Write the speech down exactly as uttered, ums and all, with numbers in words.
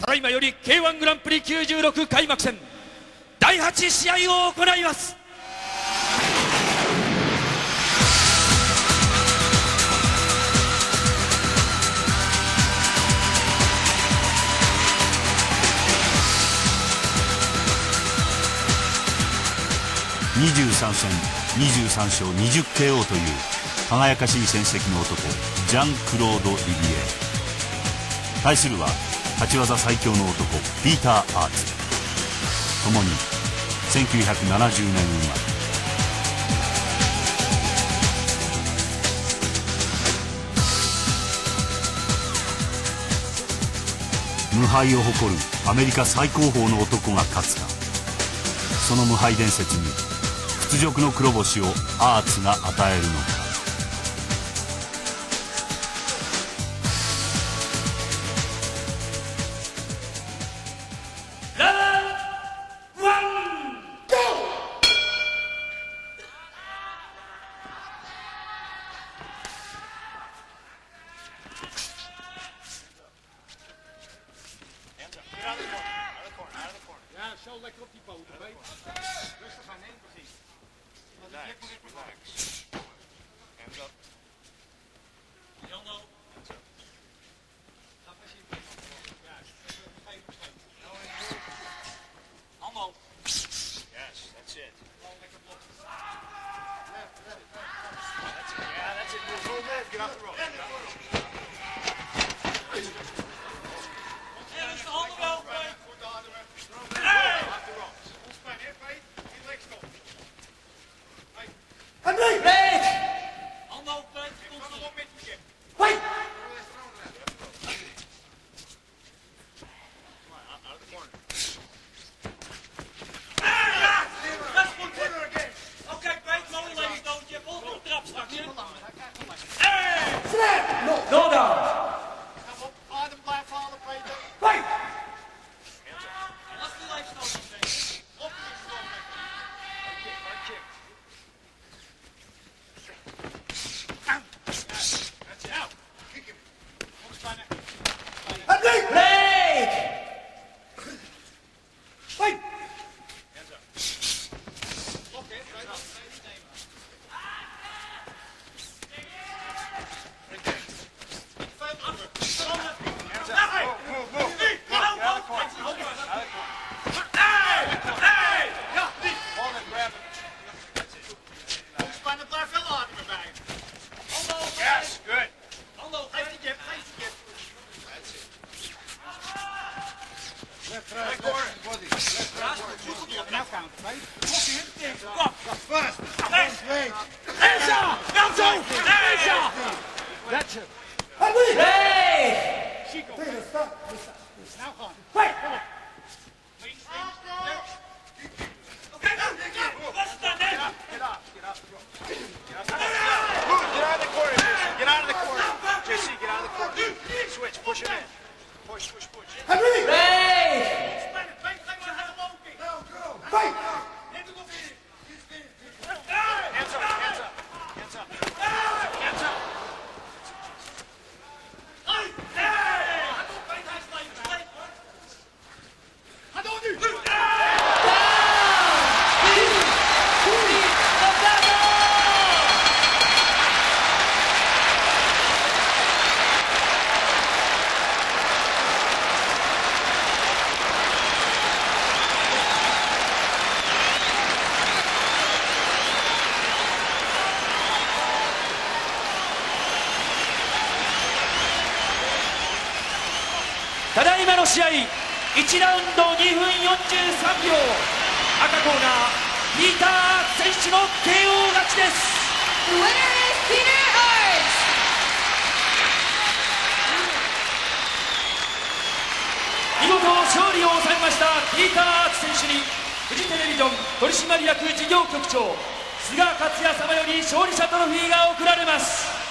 ただいまより ケーワン グランプリきゅうじゅうろく開幕戦だいはち試合を行います。 にじゅうさんせんにじゅうさんしょうにじゅうケーオー という輝かしい戦績の男ジャン・クロード・リビエ。対するは立ち技最強の男ピーター・アーツ。ともにせんきゅうひゃくななじゅうねん生まれ。無敗を誇るアメリカ最高峰の男が勝つか、その無敗伝説に屈辱の黒星をアーツが与えるのか。 ただいまの試合いちラウンドにふんよんじゅうさんびょう、赤コーナーピーター・アーツ選手の ケーオー 勝ちです。見事勝利を収めましたピーター・アーツ選手にフジテレビジョン取締役事業局長菅克也様より勝利者トロフィーが贈られます。